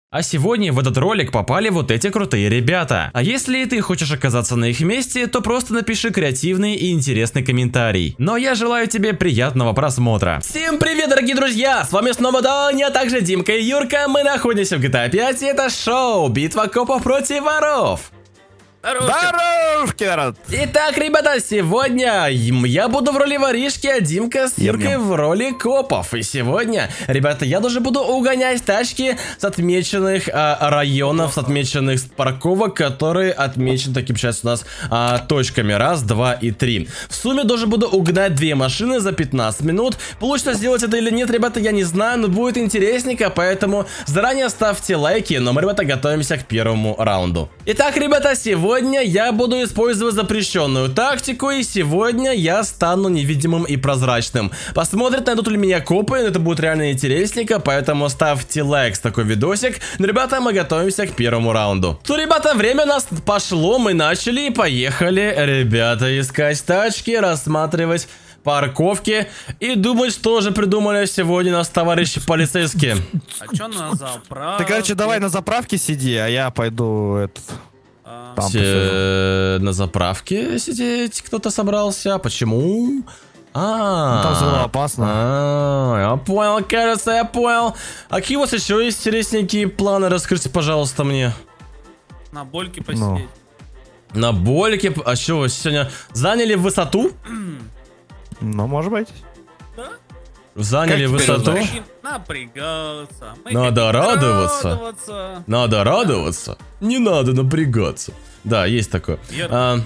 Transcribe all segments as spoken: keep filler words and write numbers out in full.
А сегодня в этот ролик попали вот эти крутые ребята. А если ты хочешь оказаться на их месте, то просто напиши креативный и интересный комментарий. Но я желаю тебе приятного просмотра. Всем привет, дорогие друзья! С вами снова Доня, а также Димка и Юрка. Мы находимся в джи ти эй пять, и это шоу «Битва копов против воров». Здоровки, народ! Итак, ребята, сегодня я буду в роли воришки, а Димка с Юркой в роли копов. И сегодня, ребята, я даже буду угонять тачки с отмеченных а, районов, с отмеченных парковок, которые отмечены таким сейчас у нас а, точками. Раз, два и три. В сумме должен буду угнать две машины за пятнадцать минут. Получится сделать это или нет, ребята, я не знаю, но будет интересненько, поэтому заранее ставьте лайки. Но мы, ребята, готовимся к первому раунду. Итак, ребята, сегодня Сегодня я буду использовать запрещенную тактику, и сегодня я стану невидимым и прозрачным. Посмотрят, найдут ли меня копы, это будет реально интересненько, поэтому ставьте лайк с такой видосик. Но, ребята, мы готовимся к первому раунду. Ну, ребята, время у нас пошло, мы начали и поехали, ребята, искать тачки, рассматривать парковки и думать, что же придумали сегодня нас товарищи полицейские. А чё на заправке? Ты, короче, давай на заправке сиди, а я пойду этот... Там Се... На заправке сидеть кто-то собрался. Почему? А, там было опасно. А, я понял, кажется, я понял. А какие у вас еще есть интересненькие планы? Расскажите, пожалуйста, мне. На больке посидеть. На больке? А что, вы сегодня заняли высоту? Ну, может быть. Да? Заняли как высоту? Напрягаться. Мы Надо радоваться. радоваться. Надо радоваться. Не надо напрягаться. Да, есть такое. А,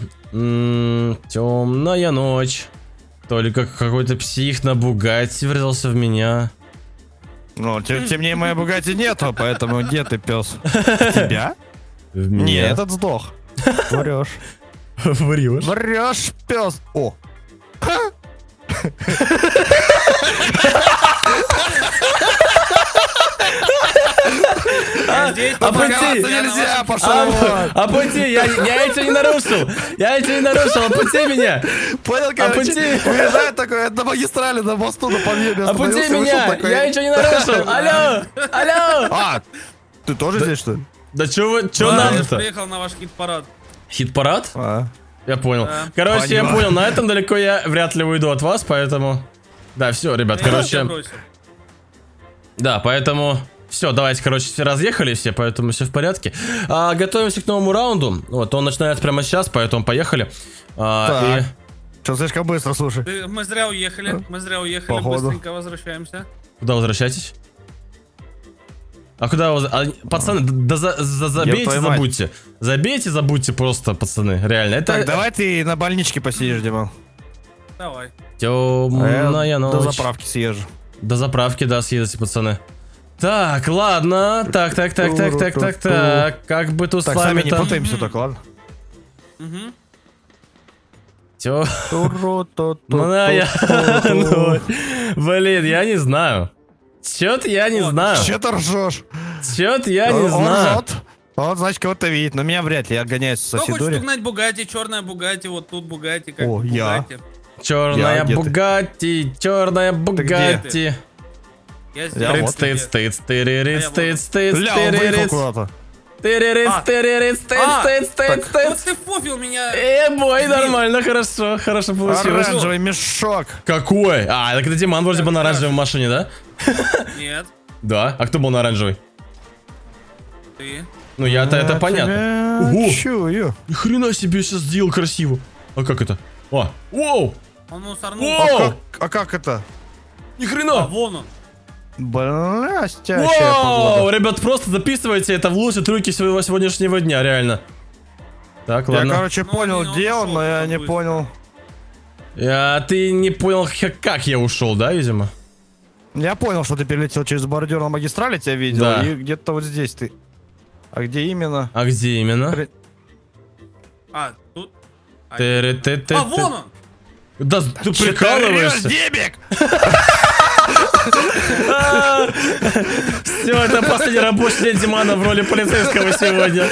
темная ночь. Только какой-то псих на Бугатти врезался в меня. Ну, тем, тем не моей Бугатти нету, поэтому где ты, пес? Тебя? В меня. Не, этот сдох. Врешь. Врешь. Врешь, пес. О. А, а пути нельзя, пошел. А, а пути, я, я это не нарушил. Я это не нарушил, а пути меня. Понял, короче, уезжает такой на магистрали, на мосту, на подъеме. А пути меня, я ничего не нарушил. Алло, алло. А, ты тоже здесь, что ли? Да чё вы, чё надо-то? Я приехал на ваш хит-парад. Хит-парад? А. Я понял. Да. Короче, Понимаю. я понял, на этом далеко я вряд ли уйду от вас, поэтому... Да, все, ребят, Я тебя короче... бросил. Да, поэтому... Все, давайте, короче, все разъехали все, поэтому все в порядке. А, готовимся к новому раунду. Вот, он начинается прямо сейчас, поэтому поехали. А, и... Что, слишком быстро, слушай. Ты- Мы зря уехали. Мы зря уехали. Походу. Быстренько возвращаемся. Куда возвращаетесь? А куда вы... а, пацаны, да за, за- забейте, твою мать. забудьте. Забейте, забудьте просто, пацаны. Реально, это... Так, давай ты на больничке посидишь, Димон. Давай. Темная А я ночь. до заправки съезжу. До заправки, да, съездите, пацаны. Так, ладно. Так, так, так, так, так, так, так. Как бы тут Так, с сами вами не там... путаемся так, ладно? Угу. Тё... Ну да, я... ну, блин, я не знаю. Чё-то я не Вот, знаю. Че ты ржешь? Чё-то я не Он знаю. ржет. Он, значит, кого-то видит, но меня вряд ли, я гоняюсь в Кто хочет соседуре. угнать Бугатти? Черная Бугатти, вот тут Бугатти, как О, я. Бугатти. Черная Я где-то. Бугатти, черная Бугатти. Я Я здесь. вот. Рыц, тыц, тыц, тырырыц, тыц, тыц, Ля, он выехал тырырыц, куда-то. тырырыц, А. тырырыц, тыц, А, тыц, тыц, Вот тыц. ты фуфил меня. Э, бой, нормально, хорошо, хорошо получилось. Оранжевый мешок. Какой? А, так это Диман вроде бы на оранжевой машине, да? Нет, Да, а кто был на оранжевой? ты. Ну я-то это понятно. Ого. Чую. Ни хрена себе сейчас сделал красиво. А как это? А, воу! Он мусорнул. О! А как, а как это? Ни А хрена! вон он. Блестящая Вау! погода. Ребят, просто записывайте это в лучшие трюки своего сегодняшнего дня, реально. Так, Я, ладно. короче, Ну, понял, он где ушел он, но я там не быстро. понял. А, ты не понял, х- как я ушел, да, видимо? Я понял, что ты перелетел через бордюр на магистрали, тебя видел, Да. и где-то вот здесь ты. А где именно? А где именно? При- А, тут. А, Ты, ты, ты, а, вон он. Да ты прикалываешься. Дебик! Все, это последний рабочий день Димана в роли полицейского сегодня.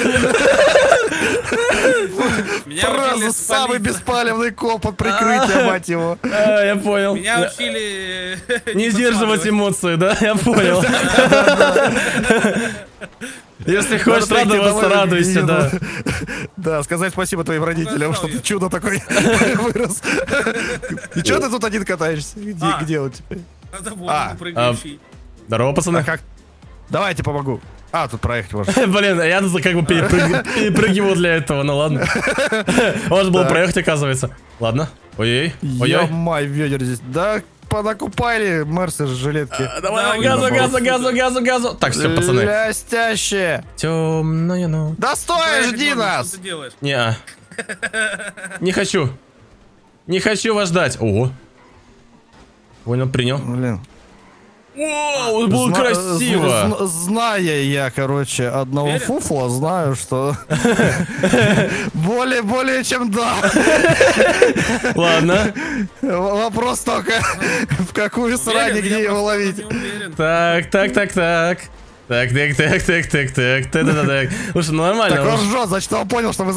Меня учили Просто с самый полиции. беспалевный коп под прикрытием, мать его. А, я понял. Меня учили... Не сдерживать эмоции, да? Я понял. Если хочешь радоваться, радуйся, да. Да, сказать спасибо твоим родителям, что ты чудо такой вырос. И что ты тут один катаешься? Где он теперь? А, прыгающий. Здорово, пацаны. Как? Давайте помогу. А, тут проехать можно. Блин, я как бы перепрыгивал для этого, ну ладно. Можно было проехать, оказывается. Ладно. Ой-ой. Ой-ой. Май, ветер здесь. Да, понакупали Мерсы жилетки. Давай, газу, газу, газу, газу, газу. Так, все, пацаны. Лястяще. Темная ночь. Да стой, жди нас. Не, не хочу. Не хочу вас ждать. Ого. Понял, принял. Блин. О, было Зна красиво. Зная я, короче, одного Верит? фуфла, знаю, что более, более чем да. Ладно. Вопрос только, в какую срань, где его ловить. Так, так, так, так. Так, так, так, так, так, так, так, так, так. Слушай, ну нормально. Так он ржет, значит, он понял, что мы...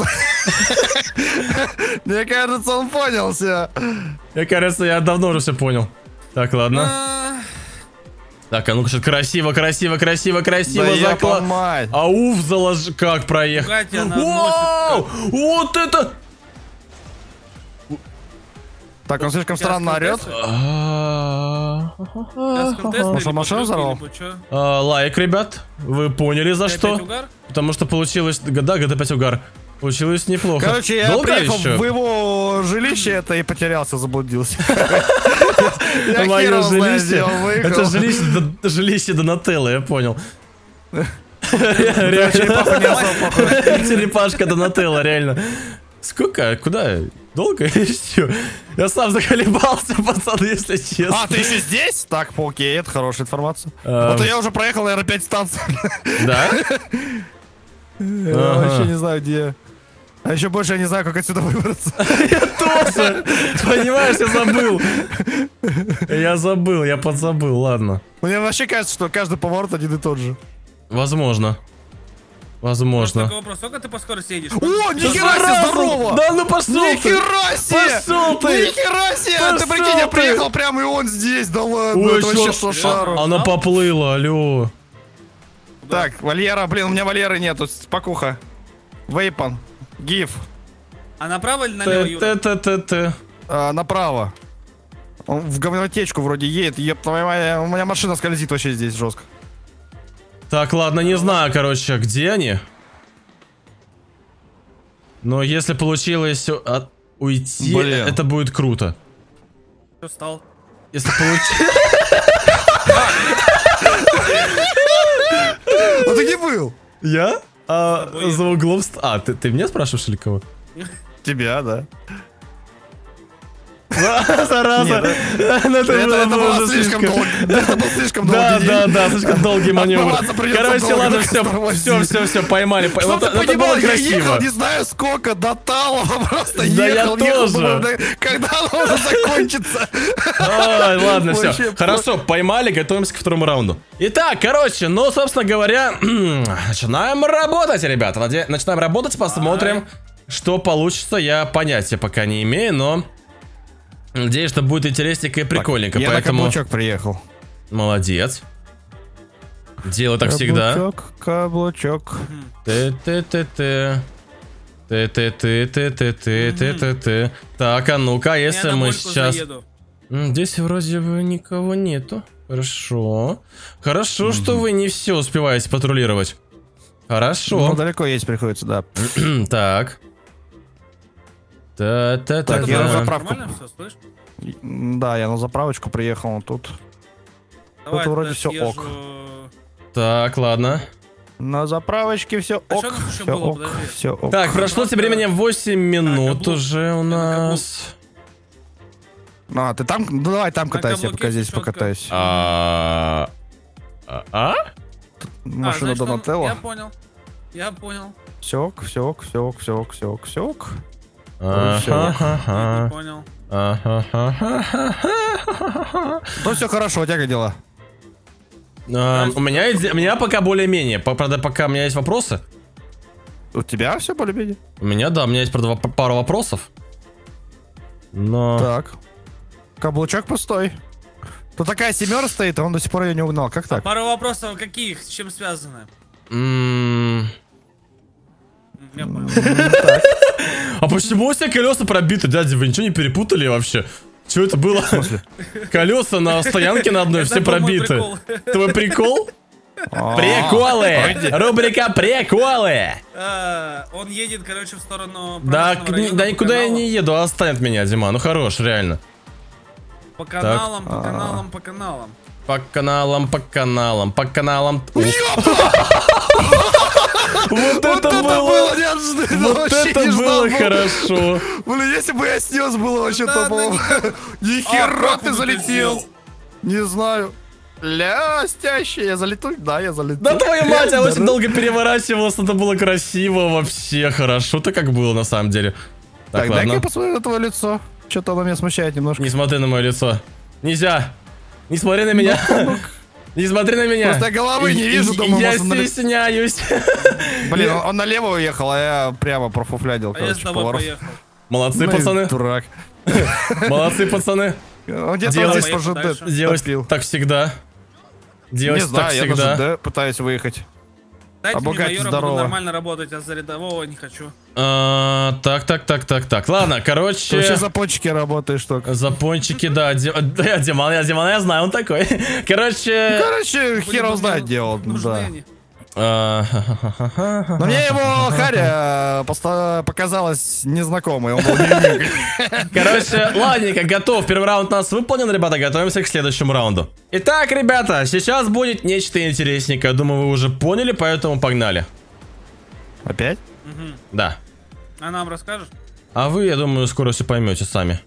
Мне кажется, он понял все. Мне кажется, я давно уже все понял. Так, ладно. Так, а ну-ка, что красиво, красиво, красиво, красиво, да заклад. Ауф, заложи, как проехать. Вау! Вот это! Так, он слишком странно орет. Может, машину взорвал? Лайк, ребят. Вы поняли, за что? Потому что получилось... Да, гэ тэ пять угар. Получилось неплохо. Короче, я Долго приехал еще? в его жилище это и потерялся, заблудился. Мое жилище? Это жилище, жилище Донателло, я понял. Черепашка Донателло, реально. Сколько? Куда? Долго? Все. Я сам заколебался, пацаны, если честно. А, ты еще здесь? Так, окей, это хорошая информация. Вот я уже проехал, наверное, пять станций. Да? Я вообще не знаю, где. А еще больше я не знаю, как отсюда выбраться. Я тоже. Понимаешь, я забыл. Я забыл, я подзабыл, ладно. Мне вообще кажется, что каждый поворот один и тот же. Возможно. Возможно. Вопрос, сколько ты по скорости едешь? О, нихера себе, здорово! Да ну пошел ты! Нихера себе! Пошел ты! Нихера себе! А ты прикинь, я приехал прямо и он здесь, да ладно, Ой, это вообще шошару. Она поплыла, алло. Так, Валера, блин, у меня Валеры нету, спокуха. Вейпан, гиф. А направо или налево, Юра? Т-т-т-т. Направо. Он в говнотечку вроде едет, еб твою мать, у меня машина скользит вообще здесь жестко. Так, ладно, не знаю, короче, где они. Но если получилось от... уйти, Блин. это будет круто. Что стал? Если получилось... А ты где был? Я? А, за углом... А, ты, ты меня спрашиваешь или кого? Тебя, да. Зараза! Это было слишком долго. Это был слишком долгий Да, день. да, да, слишком долгий маневр. Короче, долго, ладно, как все, тормозить. все, все, все, поймали. Чтоб Вот ты это понимал, было я красиво. ехал не знаю сколько, до Талова просто Да я ехал, ехал, тоже. думаю, да, когда оно уже закончится. Ой, ладно, все. Вообще Хорошо, поймали, готовимся к второму раунду. Итак, короче, ну, собственно говоря, начинаем работать, ребята. Наде- Начинаем работать, посмотрим, что получится. Я понятия пока не имею, но... Надеюсь, что будет интересненько и прикольненько, Я поэтому... на каблучок приехал. Молодец. Делай так всегда. Каблучок, каблучок. Ты-ты-ты-ты. Ты-ты-ты-ты-ты-ты-ты-ты. Так, а ну-ка, если мы сейчас... М, Здесь вроде бы никого нету. Хорошо. Хорошо, что вы не все успеваете патрулировать. Ну, Хорошо. далеко есть приходится, да. Так. Та-та-та. Так, я на заправку. Нормально все, слышь? Да, я на заправочку приехал, тут. Давай, Тут вроде тогда всё съезжу. ок. Так, ладно. На заправочке все А ок, что тут еще все было, ок, подожди? все ок. Так, прошло тем временем восемь минут каблук. уже у на каблук. нас. А, ты там? Ну давай там катайся, я каблуке пока здесь чётко. покатаюсь. А? А? Машина А, значит, он- Донателло. Я понял. Я понял. Все ок, все ок, все ок, все ок, все ок, все ок. Я Ага. не понял. Ну все хорошо, у тебя как дела? А, У меня есть- у меня пока более-менее. По- Правда, пока у меня есть вопросы. У тебя все более-менее? У меня, да, у меня есть, правда, воп- пару вопросов. Но... Так. Каблучок пустой. Тут такая семера стоит, а он до сих пор ее не угнал. Как так? Пару вопросов каких, с чем связаны? М, Я понял. А почему у тебя колеса пробиты, дядя? Вы ничего не перепутали вообще? Что это было? Колеса на стоянке на одной все Это был мой пробиты. прикол. Твой прикол? А, Приколы! Рубрика приколы! А, Он едет, короче, в сторону Да, промышленного к- района да по никуда я каналам. не еду, оставь от меня, Дима. Ну хорош, реально. По каналам, по А. каналам, по каналам. По каналам, по каналам, по каналам. Ух, Вот Вот это было! неожиданно, Вот вообще это не ждал, было был. хорошо! Блин, если бы я снес, было вообще Да, топово. да Нихера А как ты он это залетел. сделал? Не знаю. Лястящий, я залету? Да, я залету. Да твою мать, я очень Да. долго переворачивался, это было красиво, вообще хорошо-то как было на самом деле. Так, Так, дай-ка ладно, я посмотрю на твое лицо. Что-то оно меня смущает немножко. не смотри на мое лицо. Нельзя. Не смотри на меня. Не смотри на меня. Просто я головы не И- вижу, и- думаю, Я может, на ли- стесняюсь. Блин, он, он налево уехал, а я прямо профуфлядил, А я с короче, тобой поворот. поехал. Молодцы, Ну и пацаны. дурак. Молодцы, пацаны. Он где-то Делай- здесь по Поехал ЖД дальше. Делать топил. так всегда. Делать Не так знаю, я всегда. на ЖД пытаюсь выехать. Дайте мне Обогать, майора, здорово. буду нормально работать, а за рядового не хочу. А, Так, так, так, так, так. Ладно, Ты вообще короче. за пончики работаешь только. За пончики, да. Ди- да, Диман, я Диман, я знаю, он такой. Короче. Короче, хер его Блин, знает, ну, где он. нужны Да. они. а, Но мне его Харя поста- показалось незнакомой, он был невидимкой. Короче, ладненько, готов. Первый раунд у нас выполнен, ребята. Готовимся к следующему раунду. Итак, ребята, сейчас будет нечто интересненькое. Думаю, вы уже поняли, поэтому погнали. Опять? Мгм. Да. А нам расскажешь? А вы, я думаю, скоро все поймете сами.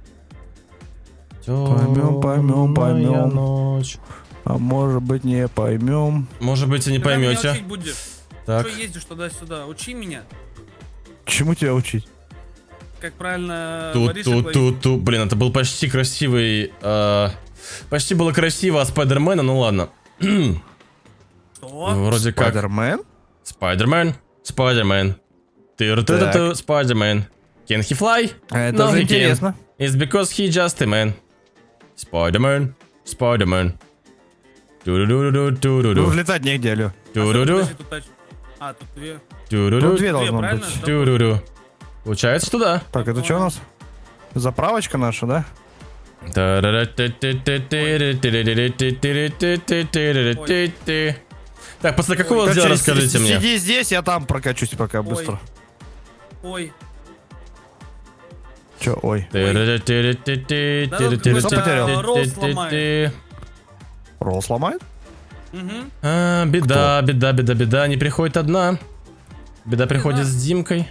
Поймем, поймем, Темная поймем. ночь. А может быть не поймем. Может быть, и не Когда меня поймете. учить будешь? Так. Что ездишь туда-сюда? Учи меня, Чему тебя учить? как правильно Тут, воришек тут, ловить. тут, тут. Блин, это был почти красивый. э, Почти было красиво от Спайдермена, ну ладно. Что? Вроде как. Спайдермен? Спайдермен. Спайдермен. Ты-ру-ты-ру-ту, Спайдермен. Can he fly? Это No, уже he интересно. can't. It's because he just a man. Spider-Man. Spider-Man. Ну, Ту-ду-ду-ду-ду-ду. взлетать негде, алё. А, Ту-ду-ду. подожди, тут тач- А, тут две. Ну, Ту-ду-ду. две должно правильно? быть. Ту-ду-ду. Получается, что да. Так, это что у нас? Заправочка наша, да? Так, после какого Ой, дела Короче, расскажите си- мне? Сиди здесь, я там прокачусь пока быстро. Ой, Чё, ой. Ролл сломает? угу. А, беда, беда, беда, беда, не приходит одна. Беда приходит с Димкой.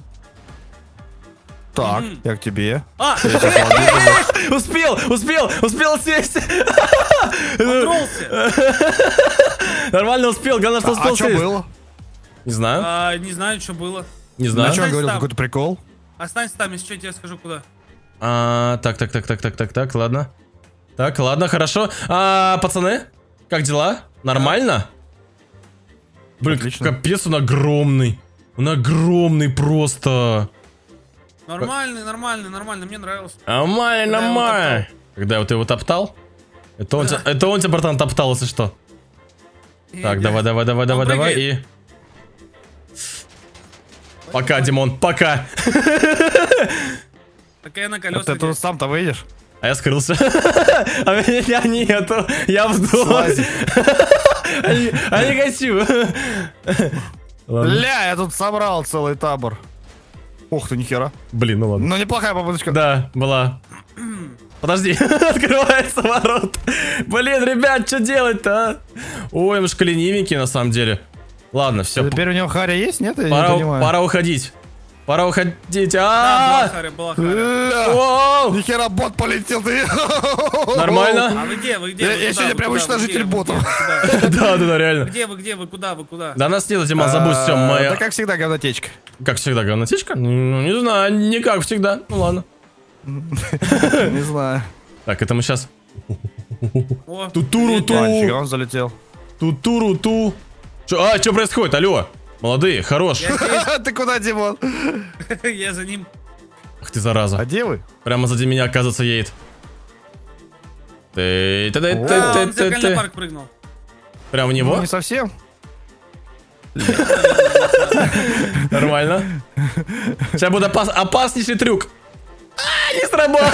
Так, Мгм. я к тебе. А, Успел, успел, успел сесть. подрался. Нормально успел, главное, что А успел что сесть. было? Не знаю, А, не знаю, что было. не На знаю. чем он говорил? там. Какой-то прикол? Останься там, если что, я тебе скажу куда. А, так, так, так, так, так, так, так, ладно. Так, ладно, хорошо. А, пацаны, как дела? Нормально? Блин, Отлично. капец, он огромный. Он огромный просто. Нормальный, нормальный, нормально, мне нравился. Нормально, Когда я его нормально. Когда вот ты его топтал? Это он, тебя, это он тебя, братан, топтал, если что. Так, И- давай, давай, давай, Он давай, давай прыгает. и... Пока, Димон, пока. Так я на А колесах. ты тут сам-то выйдешь? А я скрылся. А меня нету. Я в доме. Слази. А не- а не хочу. Ладно. Ля, я тут собрал целый табор. Ух ты, нихера. Блин, ну ладно. Ну, неплохая попыточка. Да, была. Подожди, открывается ворот. Блин, ребят, что делать-то, а? Ой, мы же ленивенькие на самом деле. Ладно, все. Теперь у него Харя есть, нет? Я не Пора, понимаю. пора уходить. Пора уходить. Да, была А! харя, была харя. Ля, Воу! нихера, бот полетел ты. Нормально? А вы где, вы где? Я- вы я куда, сегодня вы прям куда, уничтожитель вы где, ботов. вы где, вы куда? Да, да, да, реально. Где вы, где вы, куда вы, куда? Да нас нету, Диман, забудь, все, А, моя... Да как всегда, говнотечка. Как всегда, говнотечка? Ну, не знаю, не как всегда. Ну ладно. Не знаю. Так, это мы сейчас... О, Ту-туру-ту. А, нифига, он залетел. Ту-туру-ту. Чё, а, что происходит? Алло. Молодые, хорош. Я здесь, Ты куда, Димон? я за ним. Ах ты, зараза. А где вы? Прямо сзади меня, оказывается, едет. Ты, ты, ты, О, ты, А, ты, он в ты, зеркальный ты. парк прыгнул. Прям в Ну, него? не совсем. Нормально. Сейчас будет опас... опаснейший трюк. А, не сработал.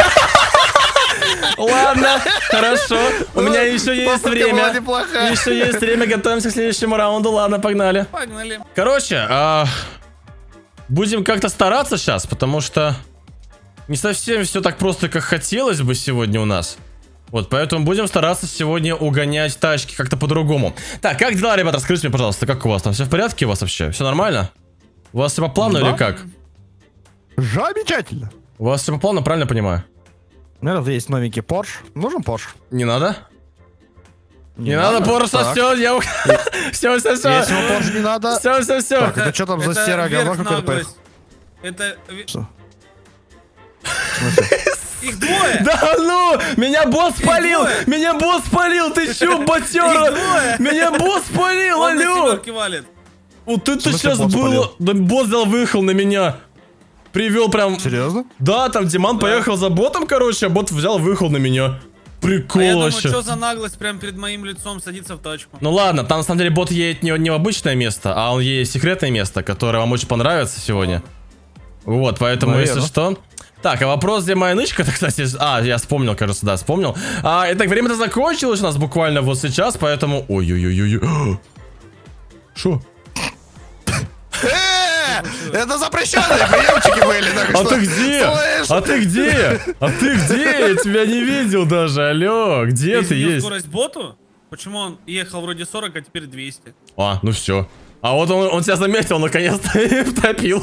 Ладно, хорошо. У меня еще есть время. Еще есть время. Готовимся к следующему раунду. Ладно, погнали. Погнали. Короче, а... будем как-то стараться сейчас, потому что не совсем все так просто, как хотелось бы сегодня у нас. Вот, поэтому будем стараться сегодня угонять тачки как-то по-другому. Так, как дела, ребята? Расскажите мне, пожалуйста, как у вас там? Все в порядке у вас вообще? Все нормально? У вас все по плану Да. или как? Замечательно. У вас все по плану, правильно понимаю? Наверное, есть новенький Porsche. Нужен Porsche? Не надо? Не, не надо, Порше, все, я... все, все, все. Если ему Porsche не надо... Все, все, все. Так, это что там за серое говно какое-то поехало? Это... Что? Их двое! Да ну! Меня босс спалил! двое. Меня босс спалил! Ты чё, ботёра? двое. Меня босс спалил, Он на алло! семерке валит. Вот это смысле сейчас босс было... спалил? Да босс взял, выехал на меня. Привел прям... Серьезно? Да, там Диман поехал за ботом, короче, а бот взял, выехал на меня. Прикол А я думаю, вообще. что за наглость прям перед моим лицом садиться в тачку. Ну ладно, там на самом деле бот едет не, не в обычное место, а он едет в секретное место, которое вам очень понравится сегодня. Вот, поэтому, Наверно. если что... Так, а вопрос, где моя нычка-то, кстати... А, я вспомнил, кажется, да, вспомнил. А, итак, время-то закончилось у нас буквально вот сейчас, поэтому... Ой-ой-ой-ой. Шо? Это запрещенные приемчики были, так А что... ты где? Слышь? А ты где? А ты где? Я тебя не видел даже, алло. Где ты изменил есть? скорость боту? Почему он ехал вроде сорок, а теперь двести? А, ну все. А вот он, он тебя заметил, наконец-то, и втопил.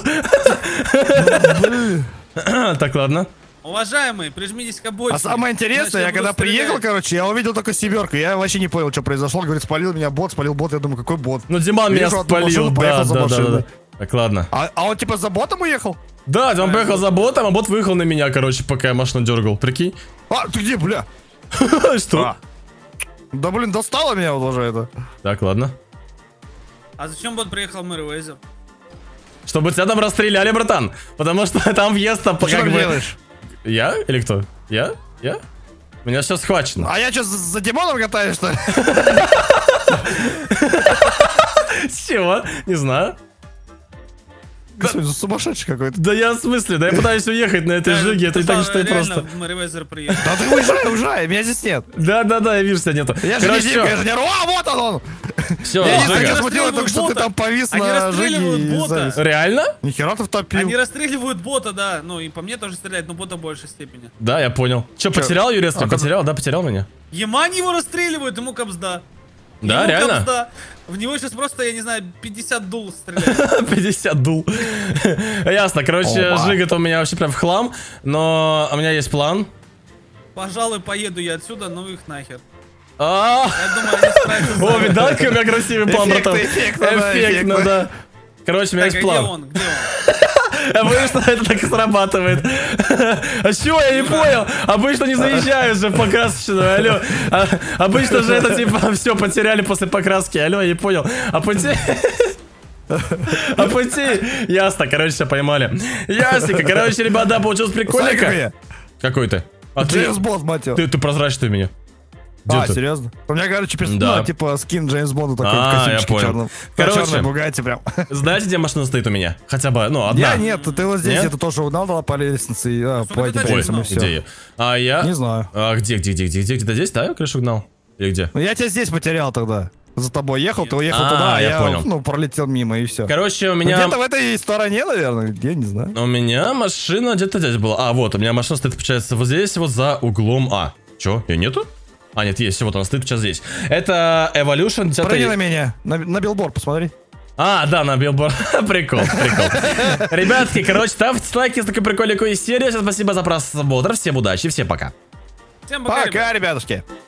Так, ладно. Уважаемые, прижмитесь к обочине. А самое интересное, я Иначе когда буду стрелять. приехал, короче, я увидел только семерку. Я вообще не понял, что произошло. Говорит, спалил меня бот, спалил бот. Я думаю, какой бот? Ну, Диман меня Вижу одну спалил, машину, да, поехал за да, да, да. машиной. Так, ладно. А, а он типа за ботом уехал? Да, Диман поехал за ботом, а бот выехал на меня, короче, пока я машину дергал. Прикинь? А, ты где, бля? Что? А. Да блин, достало меня вот уже это. Так, ладно. А зачем бот приехал в Мэрвейзер? Чтобы тебя там расстреляли, братан. Потому что там въезд-то Ты что как там бы... делаешь? Я? Или кто? Я? Я? Меня все схвачено. А я что, за, за Димоном катаюсь, что ли? Чего? Не знаю. Господи, сумасшедший какой-то. Да я в смысле, да я пытаюсь уехать на этой жиге, это и так что просто. в Мэрвейзер приехал. Да ты уезжай, уезжай, меня здесь нет. Да-да-да, я вижу, тебя нету. Я же не Димка, я же не... А, вот он он! Все, Я не Жига. знаю, Жига. смотрел, только что ты бота. там повис Они на расстреливают жиге и бота. завис. Реально? Нихера ты втопил. Они расстреливают бота, да. Ну и по мне тоже стреляют, но бота в большей степени. Да, я понял. Че, потерял Юрец? А, Потерял, да, потерял меня? Ямань его расстреливают, ему капсда. Да, Ему реально? капсда. В него сейчас просто, я не знаю, пятьдесят дул стреляют. пятьдесят дул. Ясно, короче, Опа. Жига-то у меня вообще прям в хлам, но у меня есть план. Пожалуй, поеду я отсюда, ну их нахер. А, Я думаю, они справятся. О, видал, какой у меня красивый план, Эффектно, братан? эффектно, да, Эффектно, эффектно. да. Короче, у меня Так, а есть где план. он? Где он? А вы что это так и срабатывает? А чё, я не понял? Обычно не заезжаю же в покрасочную, алло. А, обычно же это типа все потеряли после покраски, алло, я не понял. А пути... А пути... Ясно, короче, все поймали. Ясненько, короче, ребята, получилось Смотри, какой прикольненько. я. Какой ты? А ты, Джеймс Бонд, мать его. ты, ты прозрачный у меня. Где А, ты? серьезно? У меня, короче, перс... Да. ну, типа скин Джеймс Бонда такой А, в я костюмчике понял. черном. Короче. Черной Бугатти прям. Знаете, где машина стоит у меня? Хотя бы, ну, одна. Я нет, ты вот здесь Нет? это тоже угнал, дала по лестнице и а, Сколько по этим ты Ой, рельсам и угнал? где все. я? А я... Не знаю. А где, где, где, где, где? Где-то здесь, да, я крышу гнал? Или где? Ну я тебя здесь потерял тогда. За тобой ехал, ты уехал А, туда, а я я, понял. ну, пролетел мимо и все. Короче, у Ну, меня... где-то в этой стороне, наверное, я не знаю. У меня машина где-то здесь была. А, вот, у меня машина стоит, получается, вот здесь, вот за углом. А, чё, ее нету? А, нет, есть, вот она стоит сейчас здесь. Это Evolution десять. Прыгни на меня, на, на билборд посмотри. А, да, на билборд. Прикол, прикол. Ребятки, короче, ставьте лайки с такой прикольной серии. Всем спасибо за просмотр, всем удачи, всем пока. Всем пока, ребят. Пока, ребятушки.